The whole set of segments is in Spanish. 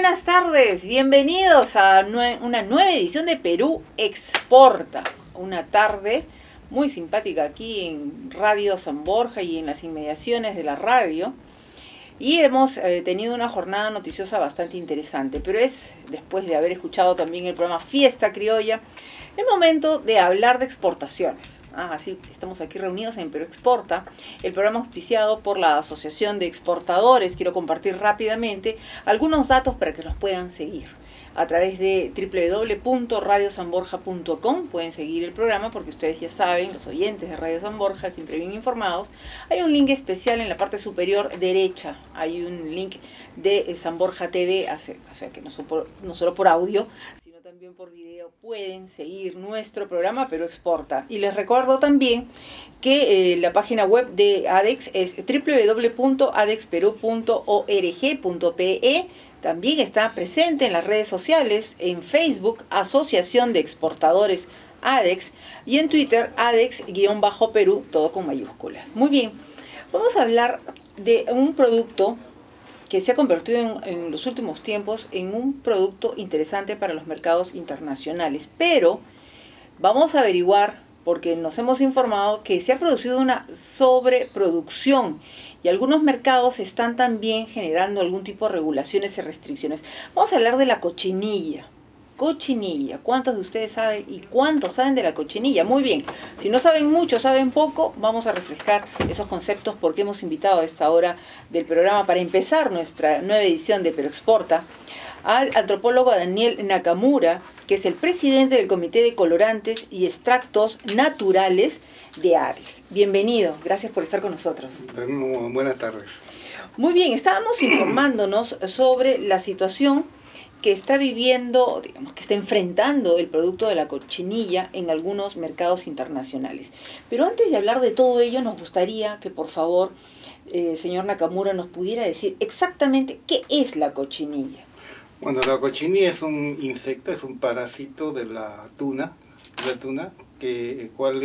buenas tardes, bienvenidos a una nueva edición de Perú Exporta. Una tarde muy simpática aquí en Radio San Borja y en las inmediaciones de la radio. Y hemos tenido una jornada noticiosa bastante interesante, pero es, después de haber escuchado también el programa Fiesta Criolla, el momento de hablar de exportaciones. Así estamos aquí reunidos en Perú Exporta, el programa auspiciado por la Asociación de Exportadores. Quiero compartir rápidamente algunos datos para que nos puedan seguir. A través de www.radiosanborja.com pueden seguir el programa porque ustedes ya saben, los oyentes de Radio San Borja, siempre bien informados. Hay un link especial en la parte superior derecha. Hay un link de San Borja TV, o sea que no solo por audio, sino también por video. Pueden seguir nuestro programa Perú Exporta. Y les recuerdo también que la página web de ADEX es www.adexperu.org.pe. También está presente en las redes sociales, en Facebook, Asociación de Exportadores ADEX, y en Twitter, ADEX-Perú, todo con mayúsculas. Muy bien, vamos a hablar de un producto que se ha convertido en los últimos tiempos en un producto interesante para los mercados internacionales. Pero vamos a averiguar, porque nos hemos informado que se ha producido una sobreproducción y algunos mercados están también generando algún tipo de regulaciones y restricciones. Vamos a hablar de la cochinilla. Cochinilla. ¿Cuántos de ustedes saben y cuántos saben de la cochinilla? Muy bien. Si no saben mucho, saben poco, vamos a refrescar esos conceptos porque hemos invitado a esta hora del programa para empezar nuestra nueva edición de Perú Exporta al antropólogo Daniel Nakamura, que es el presidente del Comité de Colorantes y Extractos Naturales de ADEX. Bienvenido, gracias por estar con nosotros. Buenas tardes. Muy bien, estábamos informándonos sobre la situación que está viviendo, digamos, que está enfrentando el producto de la cochinilla en algunos mercados internacionales. Pero antes de hablar de todo ello, nos gustaría que, por favor, señor Nakamura, nos pudiera decir exactamente qué es la cochinilla. Bueno, la cochinilla es un insecto, es un parásito de la tuna, el cual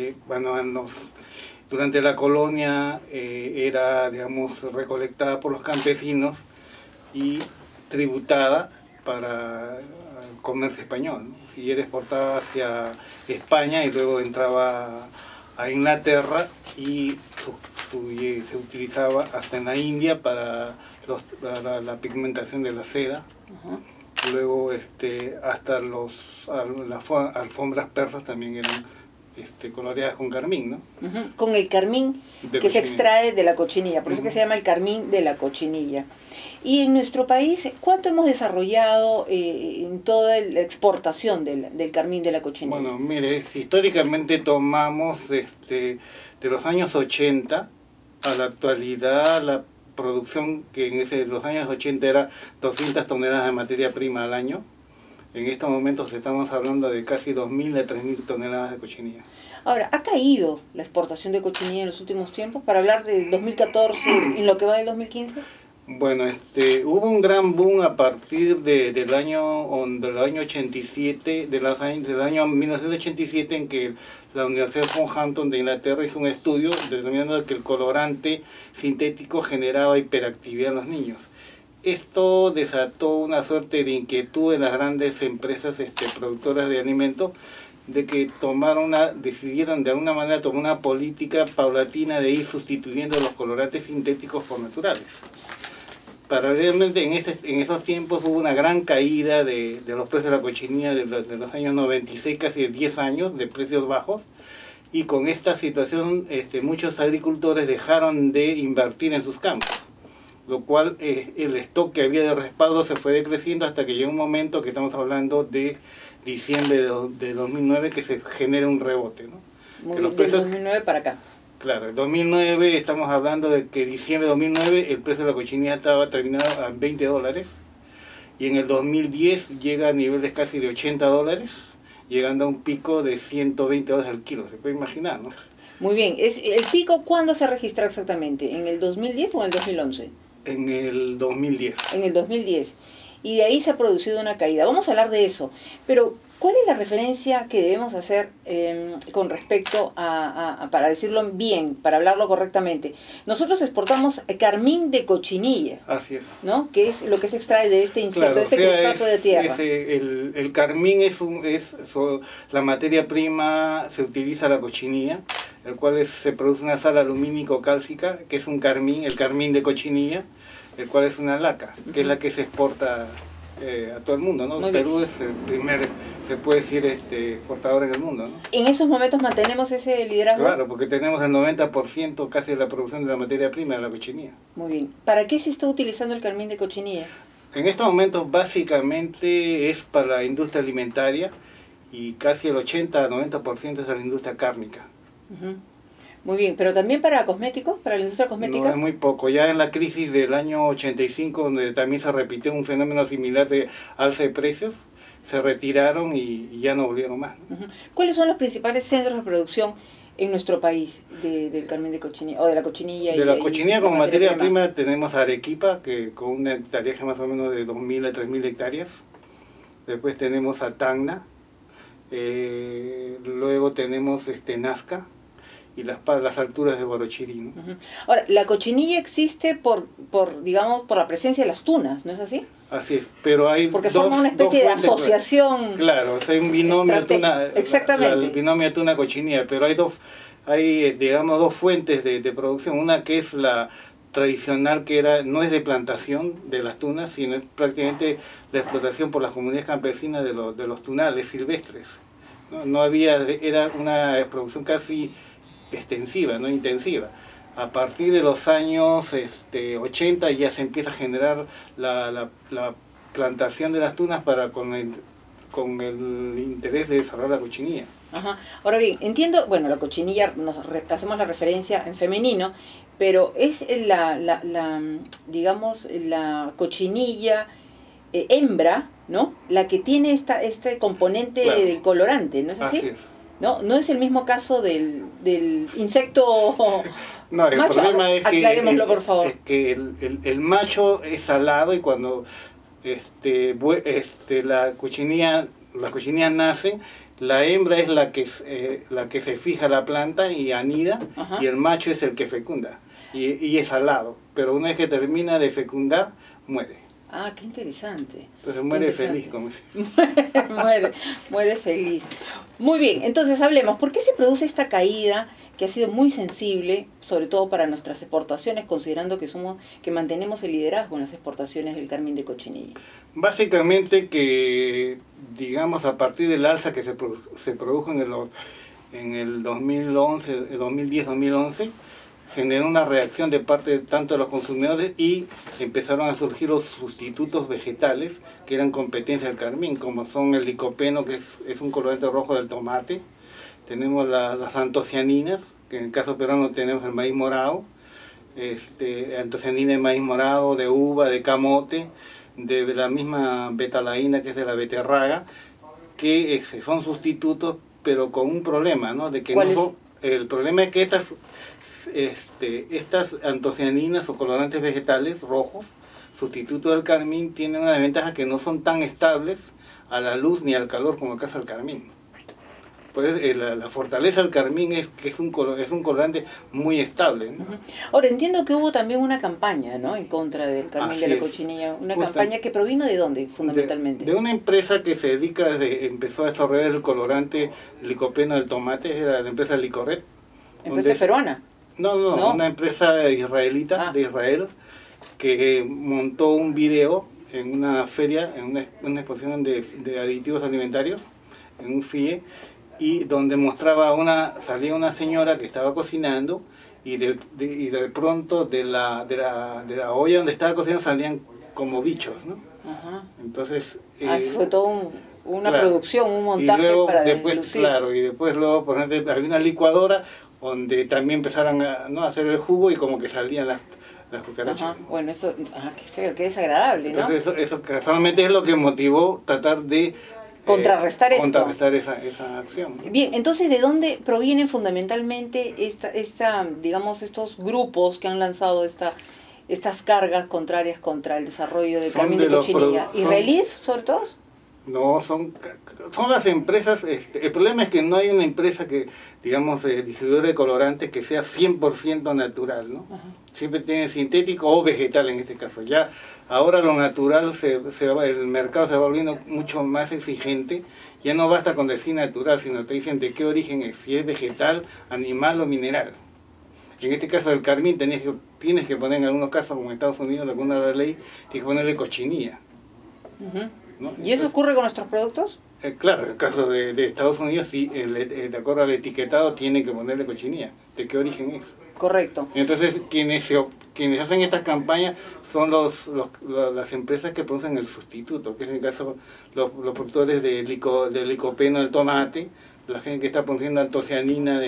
durante la colonia era, digamos, recolectada por los campesinos y tributada para el comercio español, ¿no? Y era exportada hacia España y luego entraba a Inglaterra y se utilizaba hasta en la India para la pigmentación de la seda. Uh-huh. Luego hasta las alfombras persas también eran coloreadas con carmín, ¿no? Uh-huh. Con el carmín que se extrae de la cochinilla, por eso que se llama el carmín de la cochinilla. Y en nuestro país, ¿cuánto hemos desarrollado en toda la exportación del carmín de la cochinilla? Bueno, mire, históricamente tomamos de los años 80 a la actualidad, la producción que en los años 80 era 200 toneladas de materia prima al año. En estos momentos estamos hablando de casi 2.000 a 3.000 toneladas de cochinilla. Ahora, ¿ha caído la exportación de cochinilla en los últimos tiempos? Para hablar del 2014, en lo que va del 2015. Bueno, hubo un gran boom a partir del año 87, del año 1987, en que la Universidad de Southampton de Inglaterra hizo un estudio determinando que el colorante sintético generaba hiperactividad en los niños. Esto desató una suerte de inquietud en las grandes empresas productoras de alimentos, de que decidieron de alguna manera tomar una política paulatina de ir sustituyendo los colorantes sintéticos por naturales. Paralelamente, en esos tiempos hubo una gran caída de los precios de la cochinilla de los años 96, casi de 10 años, de precios bajos, y con esta situación muchos agricultores dejaron de invertir en sus campos, lo cual el stock que había de respaldo se fue decreciendo hasta que llegó un momento que estamos hablando de diciembre de 2009 que se genera un rebote, ¿no? Muy bien, del 2009 para acá. Claro, en 2009 estamos hablando de que diciembre de 2009 el precio de la cochinilla estaba terminado a $20 y en el 2010 llega a niveles casi de $80, llegando a un pico de $120 al kilo, se puede imaginar, ¿no? Muy bien, ¿el pico cuándo se registró exactamente? ¿En el 2010 o en el 2011? En el 2010. En el 2010. y de ahí se ha producido una caída. Vamos a hablar de eso, pero ¿cuál es la referencia que debemos hacer con respecto para decirlo bien, para hablarlo correctamente? Nosotros exportamos carmín de cochinilla. Así es. ¿No? Que es lo que se extrae de este insecto, Claro, de este crustáceo de tierra. El carmín la materia prima, se utiliza la cochinilla, el cual se produce una sal alumínico-cálcica, que es un carmín, el carmín de cochinilla, el cual es una laca, que es la que se exporta a todo el mundo, ¿no? Perú es el primer, se puede decir, exportador en el mundo, ¿no? ¿En esos momentos mantenemos ese liderazgo? Claro, porque tenemos el 90% casi de la producción de la materia prima de la cochinilla. Muy bien. ¿Para qué se está utilizando el carmín de cochinilla? En estos momentos básicamente es para la industria alimentaria y casi el 80-90% es a la industria cárnica. Muy bien, pero también para cosméticos, para la industria cosmética. No, es muy poco. Ya en la crisis del año 85, donde también se repitió un fenómeno similar de alza de precios, se retiraron y ya no volvieron más, ¿no? ¿Cuáles son los principales centros de producción en nuestro país del carmín de cochinilla, o de la cochinilla? De la cochinilla como materia prima tenemos Arequipa, que con una hectárea más o menos de 2.000 a 3.000 hectáreas. Después tenemos a Tacna, luego tenemos Nazca y las alturas de Huarochirí, ¿no? Ahora, la cochinilla existe digamos, por la presencia de las tunas, ¿no es así? Así es, pero hay porque forma una especie de asociación. Claro, o sea, hay un binomio tuna, exactamente. El binomio tuna-cochinilla, pero hay digamos dos fuentes de producción, una que es la tradicional, que no es de plantación de las tunas, sino es prácticamente la explotación por las comunidades campesinas de los tunales silvestres. No había, era una producción casi extensiva, no intensiva. A partir de los años 80 ya se empieza a generar la plantación de las tunas con el interés de desarrollar la cochinilla. Ahora bien, entiendo, bueno, la cochinilla, hacemos la referencia en femenino, pero es digamos, la cochinilla hembra, ¿no? La que tiene este componente del colorante, ¿no es así? Así es. No es el mismo caso del insecto. No, el macho. problema es que, aclarémoslo, por favor. Es que el macho es salado, y cuando las cochinillas nacen, la hembra es la que se fija a la planta y anida, y el macho es el que fecunda, y es salado, pero una vez que termina de fecundar, muere. Ah, qué interesante. Entonces muere feliz, como dice. muere feliz. Muy bien, entonces hablemos, ¿por qué se produce esta caída que ha sido muy sensible, sobre todo para nuestras exportaciones, considerando que mantenemos el liderazgo en las exportaciones del carmín de cochinilla? Básicamente que, digamos, a partir del alza que se produjo en el 2011, 2010-2011, generó una reacción de parte tanto de los consumidores, y empezaron a surgir los sustitutos vegetales que eran competencia del carmín, como son el licopeno, que es un colorante rojo del tomate. Tenemos las antocianinas, que en el caso peruano tenemos el maíz morado, antocianina de maíz morado, de uva, de camote, de la misma betalaína, que es de la beterraga, que son sustitutos, pero con un problema, ¿no? De que no son, el problema es que estas antocianinas o colorantes vegetales rojos, sustitutos del carmín, tienen una desventaja, que no son tan estables a la luz ni al calor como el caso del carmín. Pues la fortaleza del carmín es que es un colorante muy estable, ¿no? Ahora, entiendo que hubo también una campaña, ¿no?, en contra del carmín de la cochinilla. Una campaña que provino ¿de dónde, fundamentalmente? De una empresa que se empezó a desarrollar el colorante licopeno del tomate, era la empresa Licoret. ¿Empresa peruana? No, una empresa israelita, de Israel, que montó un video en una feria, en una exposición de aditivos alimentarios, en un FIE, y donde salía una señora que estaba cocinando, y de pronto de la olla donde estaba cocinando salían como bichos, ¿no? Entonces fue todo una producción, un montaje, y luego, para después, y después luego, por ejemplo, había una licuadora donde también empezaron a hacer el jugo, y como que salían las cucarachas. Bueno, eso, qué feo, qué desagradable, ¿no? Entonces eso casualmente es lo que motivó tratar de contrarrestar esa acción. Bien, entonces, ¿de dónde provienen fundamentalmente digamos, estos grupos que han lanzado estas cargas contrarias contra el desarrollo del Son Carmín de de los Cochinilla? son- ¿Israelíes, sobre todo? No, son las empresas, el problema es que no hay una empresa que, digamos, distribuidora de colorantes que sea 100% natural, ¿no? Ajá. Siempre tiene sintético o vegetal en este caso. Ya ahora lo natural, el mercado se va volviendo mucho más exigente, ya no basta con decir natural, sino te dicen de qué origen es, si es vegetal, animal o mineral. En este caso del carmín tienes que poner en algunos casos, como en Estados Unidos, alguna de la ley, tienes que ponerle cochinilla. Ujú. ¿No? ¿Y eso Entonces, ocurre con nuestros productos? claro, en el caso de Estados Unidos, sí, de acuerdo al etiquetado, tiene que ponerle cochinilla. ¿De qué origen es? Correcto. Entonces, quienes hacen estas campañas son las empresas que producen el sustituto, que es en el caso los productores del licopeno del tomate, la gente que está produciendo antocianina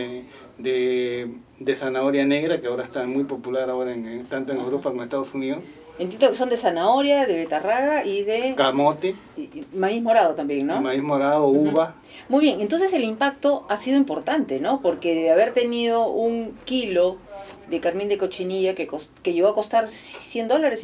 de zanahoria negra, que ahora está muy popular ahora tanto en Europa como en Estados Unidos. Entiendo que son de zanahoria, de betarraga y de Camote, y maíz morado también, ¿no? maíz morado, uva. Muy bien, entonces el impacto ha sido importante, ¿no? Porque de haber tenido un kilo de carmín de cochinilla que llegó a costar $100, $110,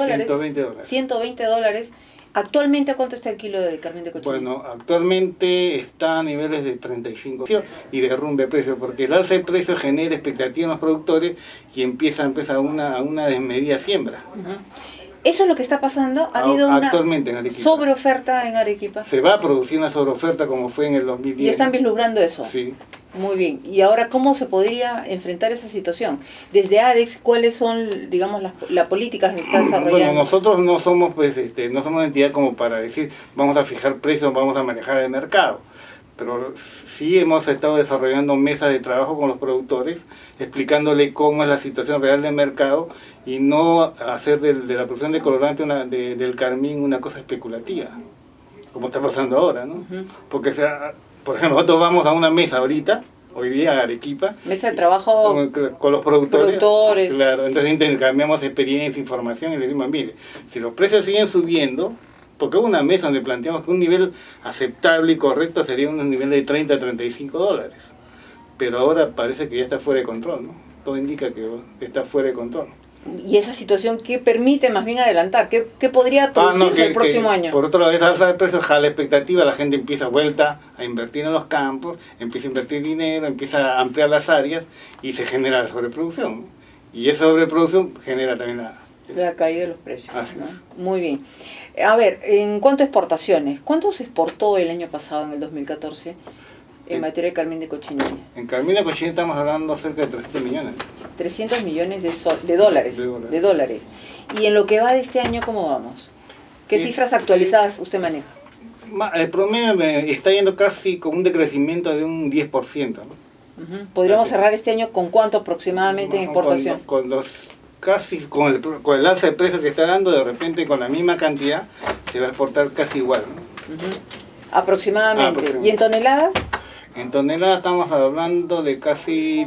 $120. $120, actualmente ¿a cuánto está el kilo de carmín de cochinilla? Bueno, actualmente está a niveles de 35 y derrumbe precio, porque el alza de precio genera expectativa en los productores y empieza una desmedida siembra. Ujú. Eso es lo que está pasando. Ha habido una Actualmente en Arequipa. sobreoferta en Arequipa. Se va a producir una sobreoferta como fue en el 2010. Y están vislumbrando eso. Sí. Muy bien. ¿Y ahora cómo se podría enfrentar esa situación? Desde ADEX, ¿cuáles son, digamos, las políticas que está desarrollando? Bueno, nosotros no somos, no somos una entidad como para decir vamos a fijar precios, vamos a manejar el mercado. Pero sí hemos estado desarrollando mesas de trabajo con los productores, explicándole cómo es la situación real del mercado y no hacer de la producción de colorante del carmín una cosa especulativa, como está pasando ahora, ¿no? Ujú. Porque, por ejemplo, nosotros vamos a una mesa ahorita, hoy día a Arequipa, Mesa de trabajo. con los productores. Productores. Claro, entonces intercambiamos experiencia, información y le decimos, mire, si los precios siguen subiendo, porque hubo una mesa donde planteamos que un nivel aceptable y correcto sería un nivel de $30 a $35. Pero ahora parece que ya está fuera de control, ¿no? Todo indica que está fuera de control. Y esa situación, ¿qué permite más bien adelantar? ¿Qué podría producirse el próximo año? Por otro lado, esa alza de precios jala expectativa, la gente empieza vuelta a invertir en los campos, empieza a invertir dinero, empieza a ampliar las áreas y se genera la sobreproducción, ¿no? Y esa sobreproducción genera también La caída de los precios, Así ¿no? es. Muy bien. A ver, en cuanto a exportaciones, ¿cuánto se exportó el año pasado, en el 2014, en materia de carmín de cochinilla? En carmín de cochinilla estamos hablando cerca de 300 millones. 300 millones de dólares. De dólares. Y en lo que va de este año, ¿cómo vamos? ¿Qué cifras actualizadas usted maneja? El promedio está yendo casi con un decrecimiento de un 10%, ¿no? Ujú. ¿Podríamos cerrar este año con cuánto aproximadamente en exportación? Con el alza de precios que está dando, de repente con la misma cantidad se va a exportar casi igual, ¿no? Ujú. Aproximadamente. Aproximadamente. ¿Y en toneladas? En toneladas estamos hablando de casi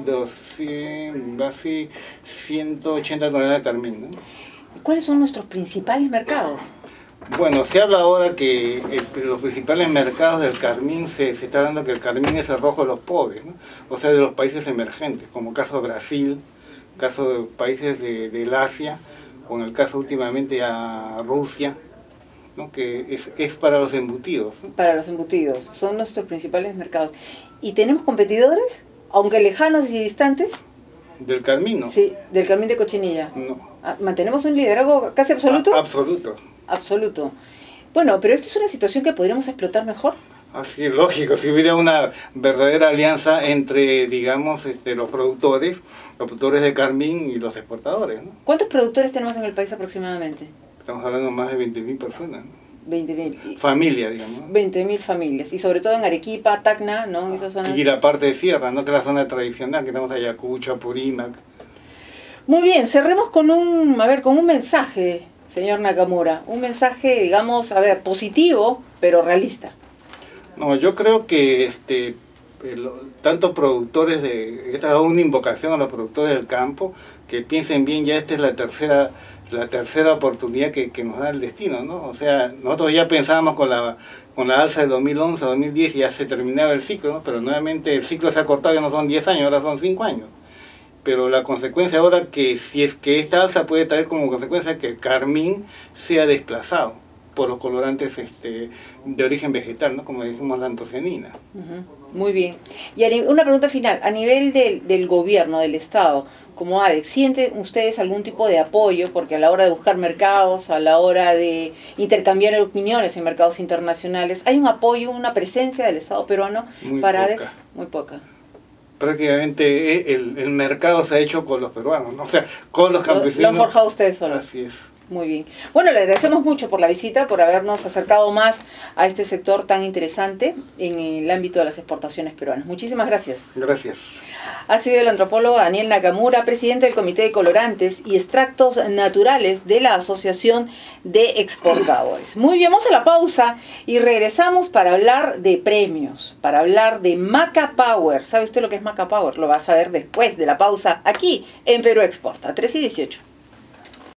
180 toneladas de carmín, ¿no? ¿Cuáles son nuestros principales mercados? Bueno, se habla ahora que los principales mercados del carmín se está dando que el carmín es el rojo de los pobres, ¿no? O sea, de los países emergentes, como caso de Brasil, caso de países del Asia, o en el caso últimamente a Rusia, ¿no? Que es para los embutidos, ¿no? Para los embutidos, son nuestros principales mercados. ¿Y tenemos competidores, aunque lejanos y distantes? Del carmín, ¿no? Sí, del carmín de cochinilla. No. ¿Mantenemos un liderazgo casi absoluto? Absoluto. Absoluto. Bueno, pero esto es una situación que podríamos explotar mejor. Así es lógico, si hubiera una verdadera alianza entre, digamos, los productores de carmín y los exportadores, ¿no? ¿Cuántos productores tenemos en el país aproximadamente? Estamos hablando de más de 20.000 personas, ¿no? 20.000. Familia, digamos, ¿no? 20.000 familias. Y sobre todo en Arequipa, Tacna, ¿no? En esa zona. Y la parte de sierra, ¿no? Que es la zona tradicional, que tenemos Ayacucho, Apurímac. Muy bien, cerremos con un mensaje, señor Nakamura. Un mensaje, digamos, positivo, pero realista. No, yo creo que tantos productores esta es una invocación a los productores del campo, que piensen bien, ya esta es la tercera oportunidad que nos da el destino, ¿no? O sea, nosotros ya pensábamos con la alza de 2011, 2010 y ya se terminaba el ciclo, ¿no? Pero nuevamente el ciclo se ha cortado, ya no son 10 años, ahora son 5 años. pero la consecuencia ahora que si es que esta alza puede traer como consecuencia que el carmín sea desplazado por los colorantes de origen vegetal, ¿no? Como dijimos, la antocianina. Muy bien. Y una pregunta final, a nivel del gobierno, del Estado, como ADEX, ¿sienten ustedes algún tipo de apoyo? Porque a la hora de buscar mercados, a la hora de intercambiar opiniones en mercados internacionales, ¿hay un apoyo, una presencia del Estado peruano para ADEX? Muy poca. Prácticamente el mercado se ha hecho con los peruanos, ¿no? O sea, con los campesinos. Lo han forjado ustedes solos. Así es. Muy bien. Bueno, le agradecemos mucho por la visita, por habernos acercado más a este sector tan interesante en el ámbito de las exportaciones peruanas. Muchísimas gracias. Gracias. Ha sido el antropólogo Daniel Nakamura, presidente del Comité de Colorantes y Extractos Naturales de la Asociación de Exportadores. Muy bien, vamos a la pausa y regresamos para hablar de premios, para hablar de Maca Power. ¿Sabe usted lo que es Maca Power? Lo va a saber después de la pausa aquí en Perú Exporta, 3:18.